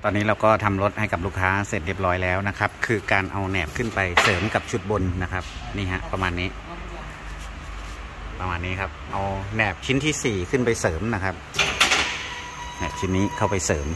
ตอนนี้เราก็ทำรถให้กับลูกค้าเสร็จเรียบร้อยแล้วนะครับคือการเอาแหนบขึ้นไปเสริมกับชุดบนนะครับนี่ฮะประมาณนี้ครับเอาแหนบชิ้นที่4ขึ้นไปเสริมนะครับแหนบชิ้นนี้เข้าไปเสริม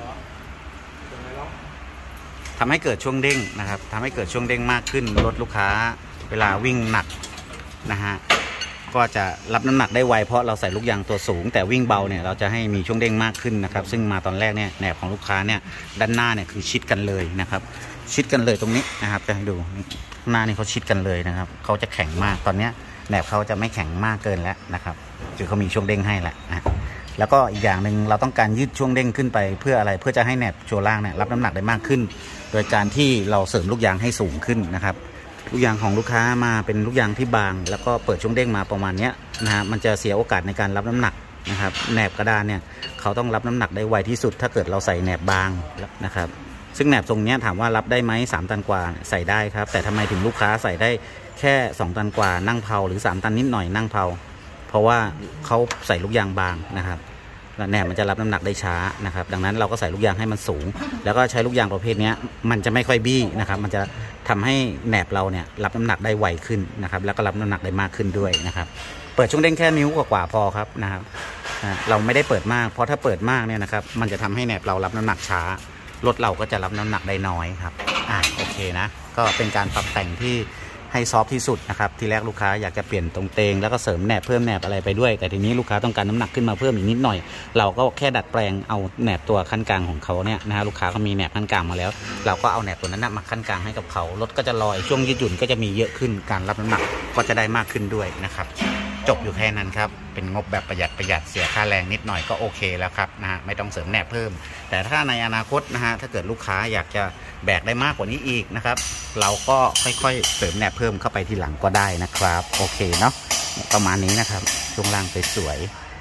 ทำให้เกิดช่วงเด้งนะครับทำให้เกิดช่วงเด้งมากขึ้นรถลูกค้าเวลาวิ่งหนักนะฮะก็จะรับน้ำหนักได้ไวเพราะเราใส่ลูกยางตัวสูงแต่วิ่งเบาเนี่ยเราจะให้มีช่วงเด้งมากขึ้นนะครับซึ่งมาตอนแรกเนี่ยแหนบของลูกค้าเนี่ยด้านหน้าเนี่ยคือชิดกันเลยนะครับชิดกันเลยตรงนี้นะครับจะให้ดูหน้านี่เขาชิดกันเลยนะครับเขาจะแข็งมากตอนนี้แหนบเขาจะไม่แข็งมากเกินแล้วนะครับคือเขามีช่วงเด้งให้แล้วนะแล้วก็อีกอย่างหนึ่งเราต้องการยืดช่วงเด้งขึ้นไปเพื่ออะไรเพื่อจะให้แหนบโชว์ล่างเนี่ยรับน้ำหนักได้มากขึ้นโดยการที่เราเสริมลูกยางให้สูงขึ้นนะครับลูกยางของลูกค้ามาเป็นลูกยางที่บางแล้วก็เปิดช่วงเด้งมาประมาณนี้นะฮะมันจะเสียโอกาสในการรับน้ำหนักนะครับแหนบกระดานเนี่ยเขาต้องรับน้ำหนักได้ไวที่สุดถ้าเกิดเราใส่แหนบบางนะครับซึ่งแหนบทรงนี้ถามว่ารับได้ไหม3 ตันกว่าใส่ได้ครับแต่ทำไมถึงลูกค้าใส่ได้แค่2 ตันกว่านั่งเผาหรือ3 ตันนิดหน่อยนั่งเผาเพราะว่าเขาใส่ลูกยางบางนะครับแหนบมันจะรับน้ำหนักได้ช้านะครับดังนั้นเราก็ใส่ลูกยางให้มันสูงแล้วก็ใช้ลูกยางประเภทนี้มันจะไม่ค่อยบี้นะครับมันจะทำให้แหนบเราเนี่ยรับน้ำหนักได้ไวขึ้นนะครับแล้วก็รับน้ำหนักได้มากขึ้นด้วยนะครับเปิดช่วงเด้งแค่นิ้วกว่าพอครับนะครับเราไม่ได้เปิดมากเพราะถ้าเปิดมากเนี่ยนะครับมันจะทำให้แหนบเรารับน้ำหนักช้ารถเราก็จะรับน้ำหนักได้น้อยครับโอเคนะก็เป็นการปรับแต่งที่ให้ซอฟที่สุดนะครับทีแรกลูกค้าอยากจะเปลี่ยนตรงเตงแล้วก็เสริมแหนบเพิ่มแหนบอะไรไปด้วยแต่ทีนี้ลูกค้าต้องการน้ำหนักขึ้นมาเพิ่มอีกนิดหน่อยเราก็แค่ดัดแปลงเอาแหนบตัวขั้นกลางของเขาเนี่ยนะฮะลูกค้าก็มีแหนบขั้นกลางมาแล้วเราก็เอาแหนบตัวนั้นมาขั้นกลางให้กับเขารถก็จะลอยช่วงยืดหยุ่นก็จะมีเยอะขึ้นการรับน้ำหนักก็จะได้มากขึ้นด้วยนะครับจบอยู่แค่นั้นครับเป็นงบแบบประหยัดเสียค่าแรงนิดหน่อยก็โอเคแล้วครับนะฮะไม่ต้องเสริมแหนบเพิ่มแต่ถ้าในอนาคตนะฮะถ้าเกิดลูกค้าอยากจะแบกได้มากกว่านี้อีกนะครับเราก็ค่อยๆเสริมแหนบเพิ่มเข้าไปทีหลังก็ได้นะครับโอเคเนาะประมาณนี้นะครับช่วงล่างสวย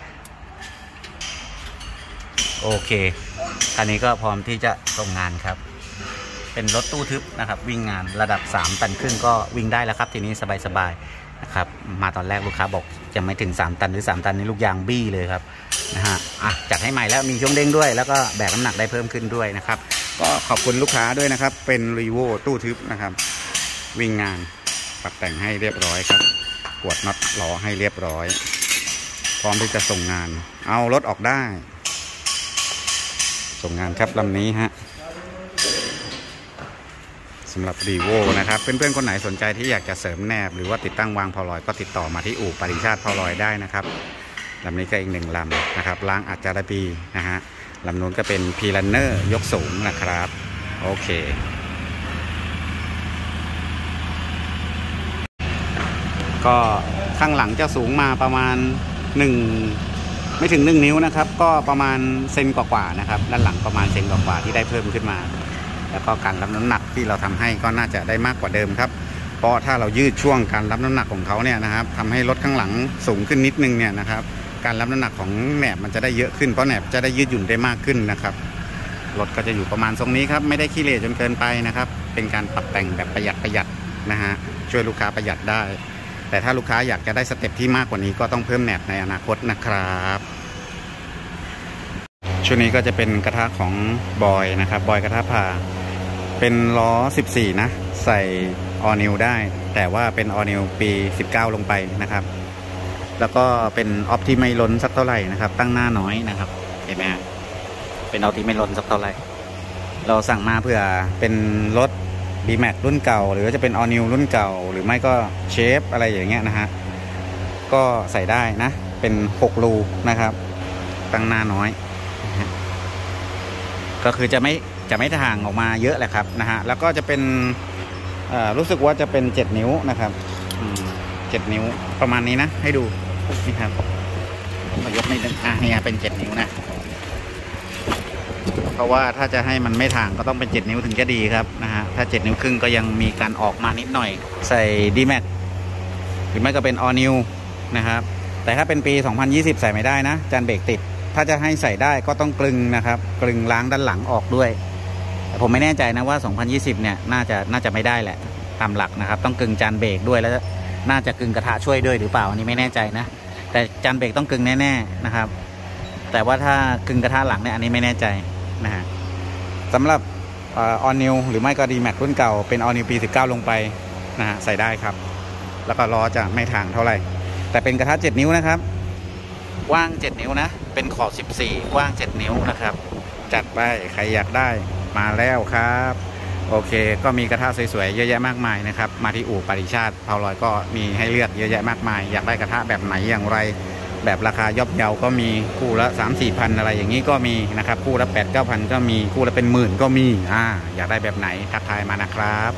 ๆโอเคคันนี้ก็พร้อมที่จะส่งงานครับเป็นรถตู้ทึบนะครับวิ่งงานระดับ3 ตันครึ่งก็วิ่งได้แล้วครับทีนี้สบายๆนะครับมาตอนแรกลูกค้าบอกจะไม่ถึง3 ตันหรือ3 ตันนี่ลูกยางบี้เลยครับนะฮะจัดให้ใหม่แล้วมีช่วงเด้งด้วยแล้วก็แบกน้ำหนักได้เพิ่มขึ้นด้วยนะครับก็ขอบคุณลูกค้าด้วยนะครับเป็นรีโวตู้ทึบนะครับวิ่งงานปรับแต่งให้เรียบร้อยครับกวดน็อตล้อให้เรียบร้อยพร้อมที่จะส่งงานเอารถออกได้ส่งงานครับลำนี้ฮะสำหรับรีโวนะครับเพื่อนๆคนไหนสนใจที่อยากจะเสริมแหนบหรือว่าติดตั้งวางพอลอยก็ติดต่อมาที่อู่ปริชาติพอลอยได้นะครับลำนี้ก็อีก1 ลำนะครับล้างอัจจาระปีนะฮะลำนู้นก็เป็นพีรันเนอร์ยกสูงนะครับโอเคก็ข้างหลังจะสูงมาประมาณ1ไม่ถึง1 นิ้วนะครับก็ประมาณเซนกว่าๆนะครับด้านหลังประมาณเซนกว่าๆที่ได้เพิ่มขึ้นมาแล้วก็การรับน้ำหนักที่เราทำให้ก็น่าจะได้มากกว่าเดิมครับเพราะถ้าเรายืดช่วงการรับน้ำหนักของเขาเนี่ยนะครับทำให้รถข้างหลังสูงขึ้นนิดนึงเนี่ยนะครับการรับน้ำหนักของแหนบมันจะได้เยอะขึ้นเพราะแหนบจะได้ยืดหยุ่นได้มากขึ้นนะครับรถก็จะอยู่ประมาณทรงนี้ครับไม่ได้ขี้เหร่จนเกินไปนะครับเป็นการปรับแต่งแบบประหยัดนะฮะช่วยลูกค้าประหยัดได้แต่ถ้าลูกค้าอยากจะได้สเต็ปที่มากกว่านี้ก็ต้องเพิ่มแหนบในอนาคตนะครับชุดนี้ก็จะเป็นกระทะของบอยนะครับบอยกระทะพาเป็นล้อ14นะใส่ออนิวได้แต่ว่าเป็นออนิวปี19ลงไปนะครับแล้วก็เป็นออฟที่ไม่ล้นสักเท่าไหร่นะครับตั้งหน้าน้อยนะครับเห็นไหมเป็นออฟที่ไม่ล้นสักเท่าไหร่เราสั่งมาเพื่อเป็นรถ B-Max รุ่นเก่าหรือจะเป็นออนิวรุ่นเก่าหรือไม่ก็เชฟอะไรอย่างเงี้ยนะฮะก็ใส่ได้นะเป็น6 รูนะครับตั้งหน้าน้อยก็คือจะไม่ห่างออกมาเยอะแหละครับนะฮะแล้วก็จะเป็นรู้สึกว่าจะเป็น7 นิ้วนะครับ7 นิ้วประมาณนี้นะให้ดูนี่ครับผมยกนิดนึงเนี่ยเป็น7 นิ้วนะเพราะว่าถ้าจะให้มันไม่ห่างก็ต้องเป็น7 นิ้วถึงจะดีครับนะฮะถ้า7 นิ้วครึ่งก็ยังมีการออกมานิดหน่อยใส่ D-Max หรือไม่ก็เป็น All New นะครับแต่ถ้าเป็นปี2020ใส่ไม่ได้นะจานเบรกติดถ้าจะให้ใส่ได้ก็ต้องกลึงนะครับกลึงล้างด้านหลังออกด้วยแต่ผมไม่แน่ใจนะว่า2020เนี่ยน่าจะไม่ได้แหละตามหลักนะครับต้องกลึงจานเบรกด้วยแล้วน่าจะกลึงกระทะช่วยด้วยหรือเปล่าอันนี้ไม่แน่ใจนะแต่จานเบรกต้องกลึงแน่ๆนะครับแต่ว่าถ้ากลึงกระทะหลังเนี่ยอันนี้ไม่แน่ใจนะฮะสำหรับAll New หรือไม่ก็ D-Max รุ่นเก่าเป็น All New ปี 19 ลงไปนะฮะใส่ได้ครับแล้วก็ล้อจะไม่ถ่างเท่าไหร่แต่เป็นกระทะ7 นิ้วนะครับกว้าง7 นิ้วนะเป็นขอบ14กว้าง7 นิ้วนะครับจัดไปใครอยากได้มาแล้วครับโอเคก็มีกระทะสวยๆเยอะแยะมากมายนะครับมาที่อู่ปริชาติเผาลอยก็มีให้เลือกเยอะแยะมากมายอยากได้กระทะแบบไหนอย่างไรแบบราคาย่อมเยาก็มีคู่ละ 3-4 พันอะไรอย่างนี้ก็มีนะครับคู่ละ 8-9 พันก็มีคู่ละเป็นหมื่นก็มีอยากได้แบบไหนทักทายมานะครับ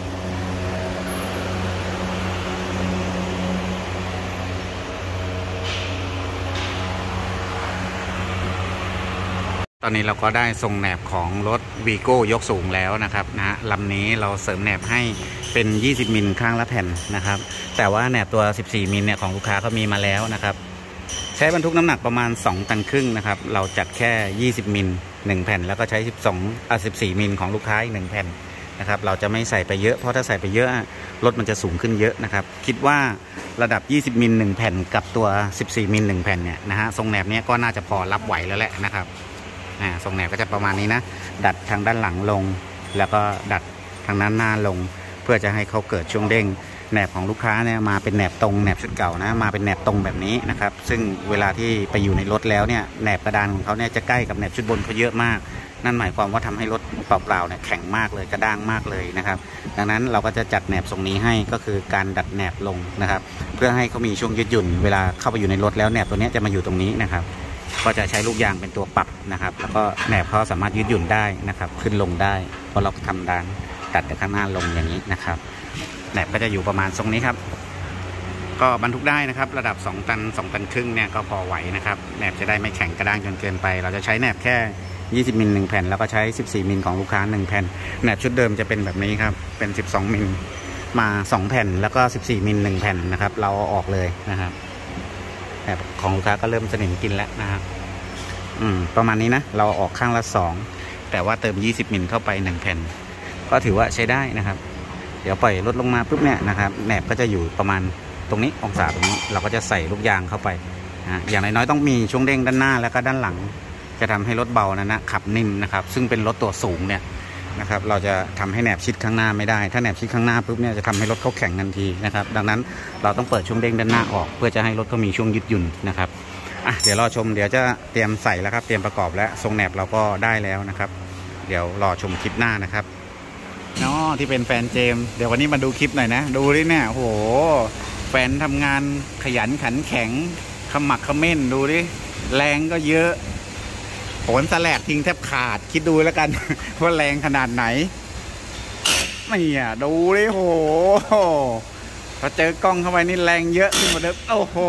ตอนนี้เราก็ได้ทรงแหนบของรถวีโก้ยกสูงแล้วนะครับนะลำนี้เราเสริมแหนบให้เป็น20 มิลข้างละแผ่นนะครับแต่ว่าแหนบตัว14 มิลเนี่ยของลูกค้าก็มีมาแล้วนะครับใช้บรรทุกน้ำหนักประมาณ2 ตันครึ่งนะครับเราจัดแค่20 มิล1แผ่นแล้วก็ใช้14 มิลของลูกค้าอีก1แผ่นนะครับเราจะไม่ใส่ไปเยอะเพราะถ้าใส่ไปเยอะรถมันจะสูงขึ้นเยอะนะครับคิดว่าระดับ20 มิล1แผ่นกับตัว14 มิล1แผ่นเนี่ยนะฮะทรงแหนบเนี้ยก็น่าจะพอรับไหวแล้วแหละนะครับทรงแหนบก็จะประมาณนี้นะดัดทางด้านหลังลงแล้วก็ดัดทางด้านหน้าลงเพื่อจะให้เขาเกิดช่วงเด้งแหนบของลูกค้าเนี่ยมาเป็นแหนบตรงแหนบชุดเก่านะมาเป็นแหนบตรงแบบนี้นะครับซึ่งเวลาที่ไปอยู่ในรถแล้วเนี่ยแหนบกระดานของเขาเนี่ยจะใกล้กับแหนบชุดบนเขาเยอะมากนั่นหมายความว่าทำให้รถเปล่าๆเนี่ยแข็งมากเลยกระด้างมากเลยนะครับดังนั้นเราก็จะจัดแหนบทรงนี้ให้ก็คือการดัดแหนบลงนะครับเพื่อให้เขามีช่วงยืดหยุ่นเวลาเข้าไปอยู่ในรถแล้วแหนบตัวนี้จะมาอยู่ตรงนี้นะครับก็จะใช้ลูกยางเป็นตัวปรับนะครับแล้วก็แหนบเขาสามารถยืดหยุ่นได้นะครับขึ้นลงได้พอเราทำดัดข้างหน้าลงอย่างนี้นะครับแหนบก็จะอยู่ประมาณทรงนี้ครับก็บรรทุกได้นะครับระดับ2 ตัน 2 ตันครึ่งเนี่ยก็พอไหวนะครับแหนบจะได้ไม่แข็งกระด้างจนเกินไปเราจะใช้แหนบแค่20 มิล1แผ่นแล้วก็ใช้14 มิลของลูกค้า1แผ่นแหนบชุดเดิมจะเป็นแบบนี้ครับเป็น12 มิลมา2แผ่นแล้วก็14 มิล1แผ่นนะครับเราเอาออกเลยนะครับแหนบของลูกค้าก็เริ่มสนิมกินแล้วนะครับประมาณนี้นะเราออกข้างละ2แต่ว่าเติม20 มิลเข้าไป1แผ่นก็ถือว่าใช้ได้นะครับเดี๋ยวปล่อยลดลงมาปุ๊บเนี่ยนะครับแหนบก็จะอยู่ประมาณตรงนี้องศาตรงนี้เราก็จะใส่ลูกยางเข้าไปอย่างน้อยๆต้องมีช่วงเด้งด้านหน้าแล้วก็ด้านหลังจะทำให้รถเบานะขับนิ่มนะครับซึ่งเป็นรถตัวสูงเนี่ยนะครับเราจะทำให้แหนบชิดข้างหน้าไม่ได้ถ้าแหนบชิดข้างหน้าปุ๊บเนี่ยจะทำให้รถเขาแข็งทันทีนะครับดังนั้นเราต้องเปิดช่วงเด้งด้านหน้าออกเพื่อจะให้รถเขามีช่วงยืดหยุ่นนะครับเดี๋ยวรอชมเดี๋ยวจะเตรียมใส่แล้วครับเตรียมประกอบแล้วทรงแหนบเราก็ได้แล้วนะครับเดี๋ยวรอชมคลิปหน้านะครับที่เป็นแฟนเจมเดี๋ยววันนี้มาดูคลิปหน่อยนะดูดิเนี่ยโอ้โหแฟนทำงานขยันขันแข็งขมักเขม้นดูดิแรงก็เยอะโหนสแลกทิ้งแทบขาดคิดดูแล้วกันว่าแรงขนาดไหนนี่ดูดิโหพอเจอกล้องเข้าไปนี่แรงเยอะขึ้นกว่าเดิมโอ้โห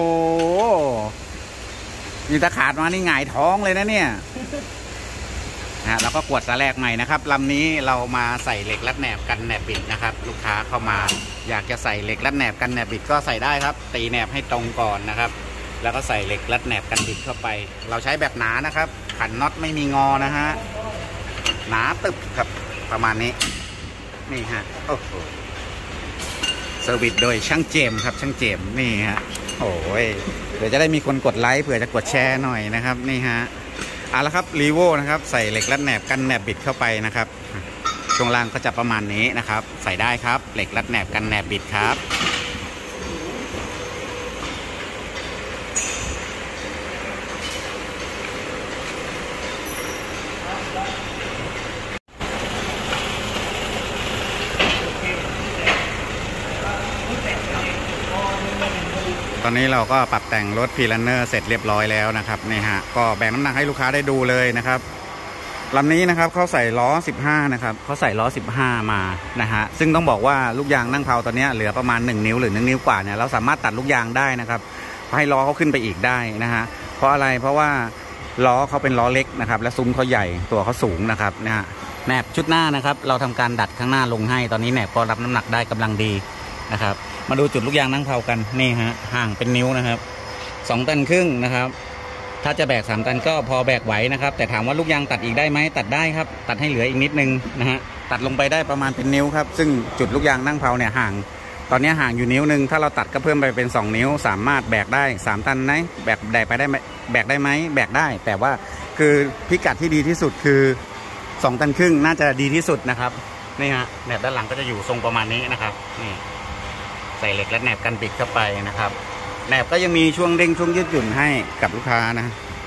นี่ถ้าขาดมานี่หงายท้องเลยนะเนี่ยแล้วก็กวดสแลกใหม่นะครับลำนี้เรามาใส่เหล็กรัดแหนบกันแหนบบิดนะครับลูกค้าเข้ามาอยากจะใส่เหล็กรัดแหนบกันแหนบบิดก็ใส่ได้ครับตีแหนบให้ตรงก่อนนะครับแล้วก็ใส่เหล็กรัดแหนบกันบิดเข้าไปเราใช้แบบหนานะครับขันน็อตไม่มีงอนะฮะหนาตึบครับประมาณนี้นี่ฮะโอ้โหเซอร์วิสโดยช่างเจมครับช่างเจมนี่ฮะโอ้ยเดี๋ยวจะได้มีคนกดไลค์เผื่อจะกดแชร์หน่อยนะครับนี่ฮะเอาละครับรีโวนะครับใส่เหล็กรัดแหนบกันแหนบบิดเข้าไปนะครับช่วงล่างก็จะประมาณนี้นะครับใส่ได้ครับเหล็กรัดแหนบกันแหนบบิดครับตอนนี้เราก็ปรับแต่งรถพีลันเนอร์เสร็จเรียบร้อยแล้วนะครับนี่ฮะก็แบ่งน้ำหนักให้ลูกค้าได้ดูเลยนะครับลำนี้นะครับเขาใส่ล้อ15นะครับเขาใส่ล้อ15มานะฮะซึ่งต้องบอกว่าลูกยางนั่งเผาตอนนี้เหลือประมาณ1 นิ้วหรือ1 นิ้วกว่าเนี่ยเราสามารถตัดลูกยางได้นะครับให้ล้อเขาขึ้นไปอีกได้นะฮะเพราะอะไรเพราะว่าล้อเขาเป็นล้อเล็กนะครับและซุ้มเขาใหญ่ตัวเขาสูงนะครับนะฮะแหนบชุดหน้านะครับเราทำการดัดข้างหน้าลงให้ตอนนี้แหนบก็รับน้ำหนักได้กำลังดีนะครับมาดูจุดลูกยางนั่งเผากันนี่ฮะห่างเป็นนิ้วนะครับ2 ตันครึ่งนะครับถ้าจะแบก3 ตันก็พอแบกไหวนะครับแต่ถามว่าลูกยางตัดอีกได้ไหมตัดได้ครับตัดให้เหลืออีกนิดนึงนะฮะตัดลงไปได้ประมาณเป็นนิ้วครับซึ่งจุดลูกยางนั่งเผาเนี่ยห่างตอนนี้ห่างอยู่นิ้วนึงถ้าเราตัดก็เพิ่มไปเป็น2 นิ้วสามารถแบกได้3 ตันไหมแบกไปได้ไหมแบกได้ไหมแบกได้แต่ว่าคือพิกัดที่ดีที่สุดคือ 2 ตันครึ่งน่าจะดีที่สุดนะครับนี่ฮะแหนบด้านหลังก็จะอยู่ทรงประมาณนี้นะครับนี่ใส่เหล็กและแหนบกันบิดเข้าไปนะครับแหนบก็ยังมีช่วงเด้งช่วงยืดหยุ่นให้กับลูกค้านะ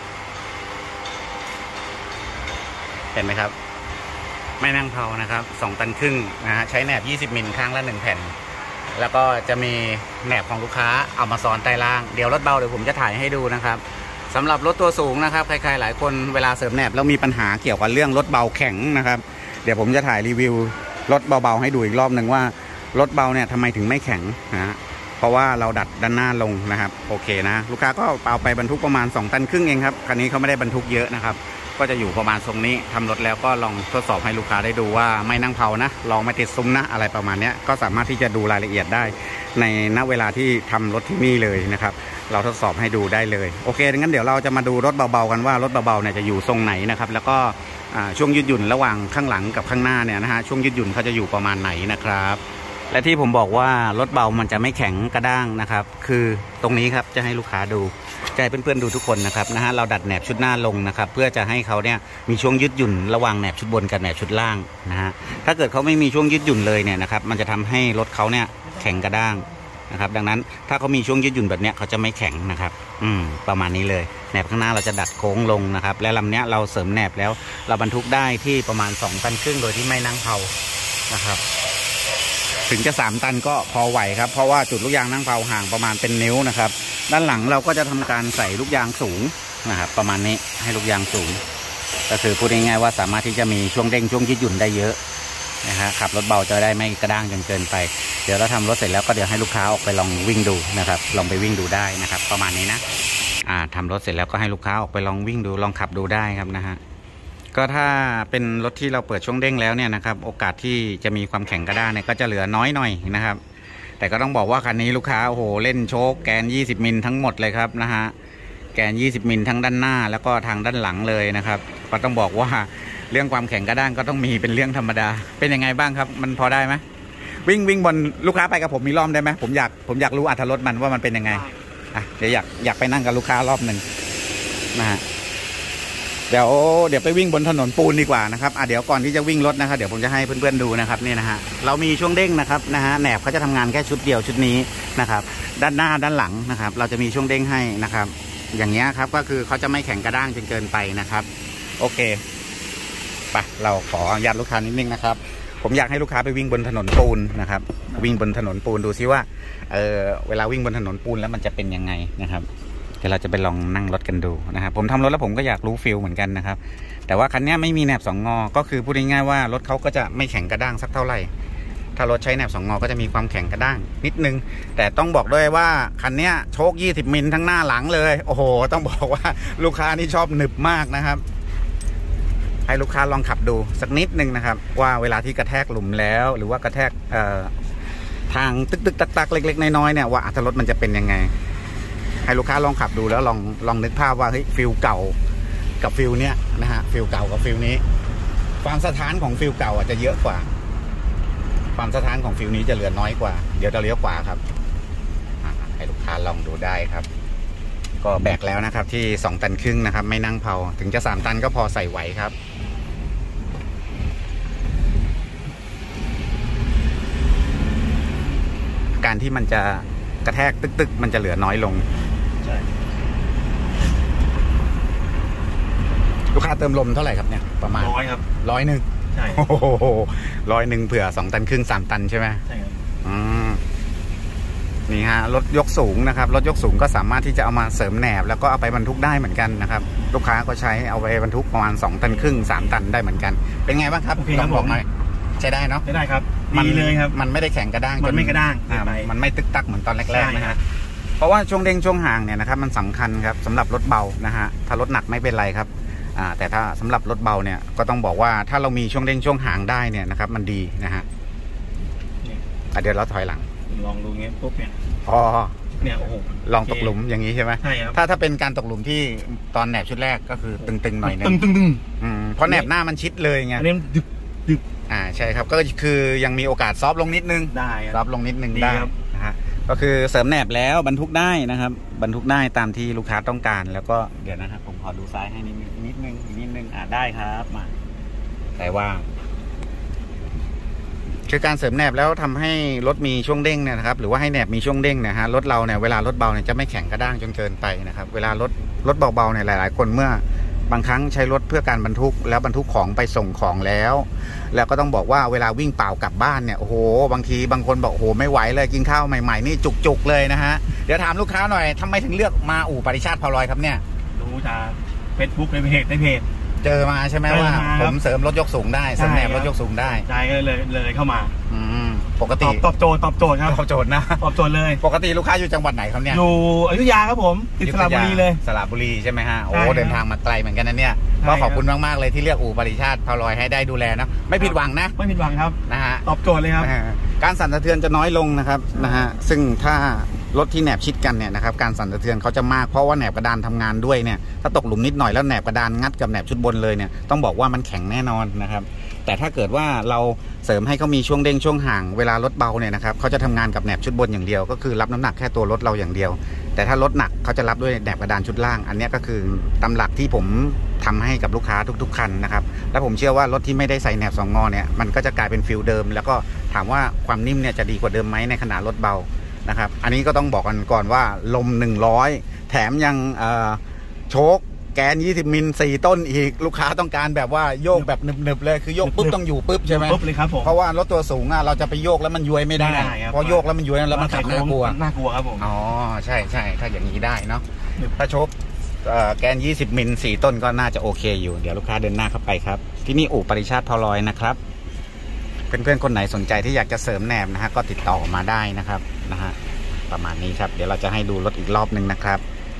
เห็นไหมครับไม่นั่งเผานะครับ2 ตันครึ่งนะฮะใช้แหนบ20 มิลข้างละ1 แผ่นแล้วก็จะมีแหนบของลูกค้าเอามาซ้อนใต้ล่างเดี๋ยวรถเบาเดี๋ยวผมจะถ่ายให้ดูนะครับสำหรับรถตัวสูงนะครับใครๆหลายคนเวลาเสริมแหนบแล้วมีปัญหาเกี่ยวกับเรื่องรถเบาแข็งนะครับเดี๋ยวผมจะถ่ายรีวิวรถเบาๆให้ดูอีกรอบหนึ่งว่ารถเบาเนี่ยทำไมถึงไม่แข็งนะเพราะว่าเราดัดด้านหน้าลงนะครับโอเคนะลูกค้าก็เอาไปบรรทุกประมาณ2 ตันครึ่งเองครับคันนี้เขาไม่ได้บรรทุกเยอะนะครับก็จะอยู่ประมาณทรงนี้ทำรถแล้วก็ลองทดสอบให้ลูกค้าได้ดูว่าไม่นั่งเผานะลองไม่ติดซุ้มนะอะไรประมาณนี้ก็สามารถที่จะดูรายละเอียดได้ในณเวลาที่ทำรถที่นี่เลยนะครับเราทดสอบให้ดูได้เลยโอเคดังนั้นเดี๋ยวเราจะมาดูรถเบาๆกันว่ารถเบาๆเนี่ยจะอยู่ทรงไหนนะครับแล้วก็ช่วงยืดหยุ่นระหว่างข้างหลังกับข้างหน้าเนี่ยนะฮะช่วงยืดหยุ่นเขาจะอยู่ประมาณไหนนะครับและที่ผมบอกว่ารถเบามันจะไม่แข็งกระด้างนะครับคือตรงนี้ครับจะให้ลูกค้าดูจะให้เพื่อนๆดูทุกคนนะครับนะฮะเราดัดแหนบชุดหน้าลงนะครับเพื่อจะให้เขาเนี่ยมีช่วงยืดหยุ่นระหว่างแหนบชุดบนกับแหนบชุดล่างนะฮะถ้าเกิดเขาไม่มีช่วงยืดหยุ่นเลยเนี่ยนะครับมันจะทำให้รถเขาเนี่ยแข็งกระด้างนะครับดังนั้นถ้าเขามีช่วงยืดหยุ่นแบบเนี้ยเขาจะไม่แข็งนะครับประมาณนี้เลยแหนบข้างหน้าเราจะดัดโค้งลงนะครับและลำเนี้ยเราเสริมแหนบแล้วเราบรรทุกได้ที่ประมาณ2 ตันครึ่งโดยที่ไม่นั่งเผานะครับถึงจะ3 ตันก็พอไหวครับเพราะว่าจุดลูกยางนั่งเผาห่างประมาณเป็นนิ้วนะครับด้านหลังเราก็จะทำการใส่ลูกยางสูงนะครับประมาณนี้ให้ลูกยางสูงก็คือพูดง่ายๆว่าสามารถที่จะมีช่วงเด้งช่วงยืดหยุ่นได้เยอะนะฮะขับรถเบาจะได้ไม่กระด้างจนเกินไปเดี๋ยวเราทำรถเสร็จแล้วก็เดี๋ยวให้ลูกค้าออกไปลองวิ่งดูนะครับลองไปวิ่งดูได้นะครับประมาณนี้นะทำรถเสร็จแล้วก็ให้ลูกค้าออกไปลองวิ่งดูลองขับดูได้ครับนะฮะก็ถ้าเป็นรถที่เราเปิดช่วงเด้งแล้วเนี่ยนะครับโอกาสที่จะมีความแข็งกระด้างเนี่ยก็จะเหลือน้อยหน่อยนะครับแต่ก็ต้องบอกว่าคันนี้ลูกค้าโอ้โหเล่นโชคแกน20 มิลทั้งหมดเลยครับนะฮะแกน20 มิลทั้งด้านหน้าแล้วก็ทางด้านหลังเลยนะครับก็ต้องบอกว่าเรื่องความแข็งกระด้างก็ต้องมีเป็นเรื่องธรรมดาเป็นยังไงบ้างครับมันพอได้ไหมวิ่งบนลูกค้าไปกับผมมีรอบได้ไหมผมอยากรู้อรรถรสมันว่ามันเป็นยังไงเดี๋ยวอยากไปนั่งกับลูกค้ารอบหนึ่งนะฮะเดี๋ยวไปวิ่งบนถนนปูนดีกว่านะครับเดี๋ยวก่อนที่จะวิ่งรถนะครับเดี๋ยวผมจะให้เพื่อนๆดูนะครับนี่นะฮะเรามีช่วงเด้งนะครับนะฮะแหนบเขาจะทำงานแค่ชุดเดียวชุดนี้นะครับด้านหน้าด้านหลังนะครับเราจะมีช่วงเด้งให้นะครับอย่างเงี้ยครับก็คือเขาจะไม่แข็งกระด้างจนเกินไปนะครับโอเคไปเราขออนุญาตลูกค้านิดนึงนะครับผมอยากให้ลูกค้าไปวิ่งบนถนนปูนนะครับวิ่งบนถนนปูนดูซิว่าเวลาวิ่งบนถนนปูนแล้วมันจะเป็นยังไงนะครับเดี๋ยวเราจะไปลองนั่งรถกันดูนะครับผมทำรถแล้วผมก็อยากรู้ฟิลเหมือนกันนะครับแต่ว่าคันนี้ไม่มีแหนบ2 งอก็คือพูดง่ายๆว่ารถเขาก็จะไม่แข็งกระด้างสักเท่าไหร่ถ้ารถใช้แหนบ2 งอก็จะมีความแข็งกระด้างนิดนึงแต่ต้องบอกด้วยว่าคันนี้โชค20 มิลทั้งหน้าหลังเลยโอ้โหต้องบอกว่าลูกค้านี่ชอบหนึบมากนะครับให้ลูกค้าลองขับดูสักนิดนึงนะครับว่าเวลาที่กระแทกหลุมแล้วหรือว่ากระแทกทางตึกตักเล็กๆน้อยๆเนี่ยว่าอัตรถมันจะเป็นยังไงให้ลูกค้าลองขับดูแล้วลองนึกภาพว่าเฮ้ยฟิลเก่ากับฟิลเนี้ยนะฮะฟิลเก่ากับฟิลนี้ความสะท้านของฟิลเก่าอาจจะเยอะกว่าความสะท้านของฟิลนี้จะเหลือน้อยกว่าเดี๋ยวจะเลี้ยวขวาครับให้ลูกค้าลองดูได้ครับก็แบกแล้วนะครับที่2 ตันครึ่งนะครับไม่นั่งเผาถึงจะ3 ตันก็พอใส่ไหวครับการที่มันจะกระแทกตึกมันจะเหลือน้อยลงใช่ลูกค้าเติมลมเท่าไหร่ครับเนี่ยประมาณ100ครับ100ใช่โอ้โห100เผื่อ2 ตันครึ่ง3 ตันใช่ไหมใช่ครับนี่ฮะรถยกสูงนะครับรถยกสูงก็สามารถที่จะเอามาเสริมแหนบแล้วก็เอาไปบรรทุกได้เหมือนกันนะครับลูกค้าก็ใช้เอาไปบรรทุกประมาณ2 ตันครึ่ง3 ตันได้เหมือนกันเป็นไงบ้างครับลองบอกหน่อยใช้ได้เนาะใช้ได้ครับดีเลยครับมันไม่ได้แข็งกระด้างมันไม่กระด้างมันไม่ตึกตักเหมือนตอนแรกๆนะฮะเพราะว่าช่วงเด้งช่วงห่างเนี่ยนะครับมันสำคัญครับสำหรับรถเบานะฮะถ้ารถหนักไม่เป็นไรครับแต่ถ้าสำหรับรถเบาเนี่ยก็ต้องบอกว่าถ้าเรามีช่วงเด้งช่วงห่างได้เนี่ยนะครับมันดีนะฮะเดี๋ยวเราถอยหลังลองดูเงี้ยปุ๊บเนี่ยเนี่ยโอ้โหลองตกหลุมอย่างนี้ใช่ไหมใช่ครับถ้าเป็นการตกหลุมที่ตอนแหนบชุดแรกก็คือตึงๆหน่อยนึงตึงเพราะแหนบหน้ามันชิดเลยไงอันนี้ดึกใช่ครับก็คือยังมีโอกาสซอฟลงนิดนึงได้ซอฟลงนิดนึงได้นะฮะก็คือเสริมแหนบแล้วบรรทุกได้นะครับบรรทุกได้ตามที่ลูกค้าต้องการแล้วก็เดี๋ยวนะครับผมขอดูซ้ายให้นิดนึงได้ครับมาแต่ว่าคือการเสริมแหนบแล้วทำให้รถมีช่วงเด้งเนี่ยนะครับหรือว่าให้แหนบมีช่วงเด้งเนี่ยฮะรถเราเนี่ยเวลารถเบาเนี่ยจะไม่แข็งกระด้างจนเกินไปนะครับเวลารถเบาๆเนี่ยหลายๆคนเมื่อบางครั้งใช้รถเพื่อการบรรทุกแล้วบรรทุกของไปส่งของแล้วก็ต้องบอกว่าเวลาวิ่งเปล่ากลับบ้านเนี่ยโอ้โหบางทีบางคนบอกโอ้โหไม่ไหวเลยกินข้าวใหม่ๆนี่จุกๆเลยนะฮะเดี๋ยวถามลูกค้าหน่อยทำไมถึงเลือกมาอู่ปริชาติพาวลอยครับเนี่ยดูจากเฟซบุ๊กในเพจเจอมาใช่ไหมว่าผมเสริมรถยกสูงได้เสริมแหนบรถยกสูงได้ใช่ก็เลยเข้ามาปกติตอบโจทย์ครับตอบโจทย์นะตอบโจทย์เลยปกติลูกค้าอยู่จังหวัดไหนครับเนี่ยอยู่อยุธยาครับผมติดสระบุรีเลยสระบุรีใช่ไหมฮะโอ้เดินทางมาไกลเหมือนกันนะเนี่ยก็ขอบคุณมากๆเลยที่เลือกอู่ปริชาติพาวลอยให้ได้ดูแลนะไม่ผิดหวังนะไม่ผิดหวังครับนะฮะตอบโจทย์เลยครับการสั่นสะเทือนจะน้อยลงนะครับนะฮะซึ่งถ้ารถที่แหนบชิดกันเนี่ยนะครับการสั่นสะเทือนเขาจะมากเพราะว่าแหนบกระดานทำงานด้วยเนี่ยถ้าตกหลุมนิดหน่อยแล้วแหนบกระดานงัดกับแหนบชุดบนเลยเนี่ยต้องบอกว่ามันแข็งแน่นอนนะครับแต่ถ้าเกิดว่าเราเสริมให้เขามีช่วงเด้งช่วงห่างเวลารถเบาเนี่ยนะครับเขาจะทำงานกับแหนบชุดบนอย่างเดียวก็คือรับน้ำหนักแค่ตัวรถเราอย่างเดียวแต่ถ้ารถหนักเขาจะรับด้วยแหนบกระดานชุดล่างอันนี้ก็คือตำหลักที่ผมทำให้กับลูกค้าทุกๆคันนะครับและผมเชื่อว่ารถที่ไม่ได้ใส่แหนบ2 งอเนี่ยมันก็จะกลายเป็นฟิลเดิมแล้วก็ถามว่าความนิ่มเนี่ยจะดีกว่าเดิมไหมในขณะรถเบานะครับอันนี้ก็ต้องบอกกันก่อนว่าลม100แถมยังโชคแกน20 มิล4 ต้นอีกลูกค้าต้องการแบบว่าโยกแบบหนึบๆเลยคือโยกปุ๊บต้องอยู่ปุ๊บใช่ไหมปุ๊บเลยครับผมเพราะว่ารถตัวสูงเราจะไปโยกแล้วมันย้วยไม่ได้เพราะโยกแล้วมันย้วยแล้วมันขับน่ากลัวครับผมอ๋อใช่ถ้าอย่างนี้ได้เนาะถ้าโชคแกน20 มิล4 ต้นก็น่าจะโอเคอยู่เดี๋ยวลูกค้าเดินหน้าเข้าไปครับที่นี่อู่ปริชาติพาวลอยนะครับเพื่อนๆคนไหนสนใจที่อยากจะเสริมแหนบนะฮะก็ติดต่อมาได้นะครับนะฮะประมาณนี้ครับเดี๋ยวเราจะให้ดูรถอีกรอบนึงนะครับ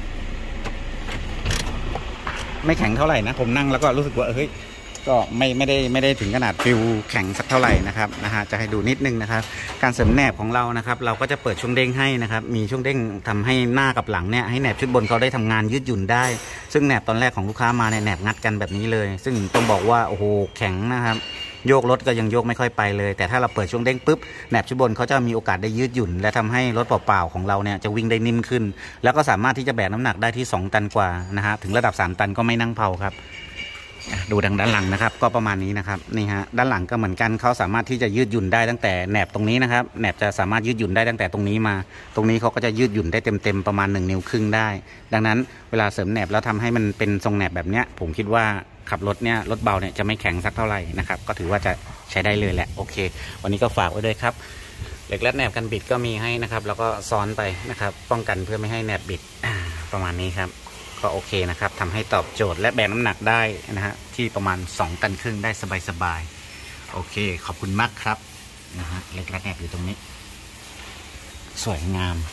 ไม่แข็งเท่าไหร่นะผมนั่งแล้วก็รู้สึกว่าเฮ้ยก็ไม่ได้ถึงขนาดฟิลแข็งสักเท่าไหร่นะครับจะให้ดูนิดนึงนะครับการเสริมแหนบของเรานะครับเราก็จะเปิดช่วงเด้งให้นะครับมีช่วงเด้งทำให้หน้ากับหลังเนี่ยให้แหนบชุดบนเขาได้ทำงานยืดหยุ่นได้ซึ่งแหนบตอนแรกของลูกค้ามาในแหนบงัดกันแบบนี้เลยซึ่งต้องบอกว่าโอ้โหแข็งนะครับโยกรถก็ยังโยกไม่ค่อยไปเลยแต่ถ้าเราเปิดช่วงเด้งปุ๊บแหนบชุดบนเขาจะมีโอกาสได้ยืดหยุ่นและทำให้รถเปล่าๆของเราเนี่ยจะวิ่งได้นิ่มขึ้นแล้วก็สามารถที่จะแบกน้ำหนักได้ที่2 ตันกว่านะฮะถึงระดับ3 ตันก็ไม่นั่งเผาครับดูด้านหลังนะครับก็ประมาณนี้นะครับนี่ฮะด้านหลังก็เหมือนกันเขาสามารถที่จะยืดหยุ่นได้ตั้งแต่แหนบตรงนี้นะครับแหนบจะสามารถยืดหยุ่นได้ตั้งแต่ตรงนี้มาตรงนี้เขาก็จะยืดหยุ่นได้เต็มประมาณ1 นิ้วครึ่งได้ดังนั้นเวลาเสริมแหนบแล้วทำให้มันเป็นทรงแหนบแบบเนี้ยผมคิดว่าขับรถเนี่ยรถเบาเนี่ยจะไม่แข็งสักเท่าไหร่นะครับก็ถือว่าจะใช้ได้เลยแหละโอเควันนี้ก็ฝากไว้ด้วยครับเหล็กรัดแหนบกันบิดก็มีให้นะครับแล้วก็ซ้อนไปนะครับป้องกันเพื่อไม่ให้แหนบบิดประมาณนี้ครับก็โอเคนะครับทำให้ตอบโจทย์และแบกน้ำหนักได้นะฮะที่ประมาณ2 ตันครึ่งได้สบายๆโอเคขอบคุณมากครับนะฮะเหล็กรัดแหนบอยู่ตรงนี้สวยงาม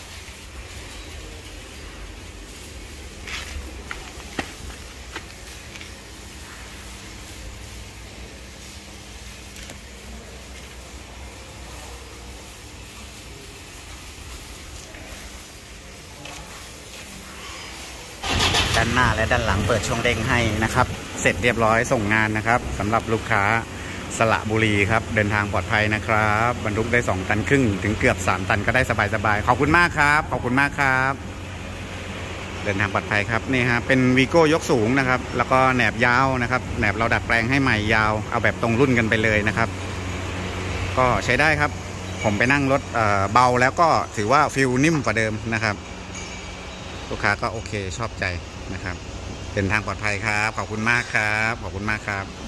ด้านหน้าและด้านหลังเปิดช่วงเด้งให้นะครับเสร็จเรียบร้อยส่งงานนะครับสำหรับลูกค้าสระบุรีครับเดินทางปลอดภัยนะครับบรรทุกได้2 ตันครึ่งถึงเกือบ3 ตันก็ได้สบายๆขอบคุณมากครับขอบคุณมากครับเดินทางปลอดภัยครับนี่ฮะเป็นวีโก้ยกสูงนะครับแล้วก็แหนบยาวนะครับแหนบเราดัดแปลงให้ใหม่ยาวเอาแบบตรงรุ่นกันไปเลยนะครับก็ใช้ได้ครับผมไปนั่งรถเบาแล้วก็ถือว่าฟิลนิ่มกว่าเดิมนะครับลูกค้าก็โอเคชอบใจนะครับเดินทางปลอดภัยครับขอบคุณมากครับขอบคุณมากครับ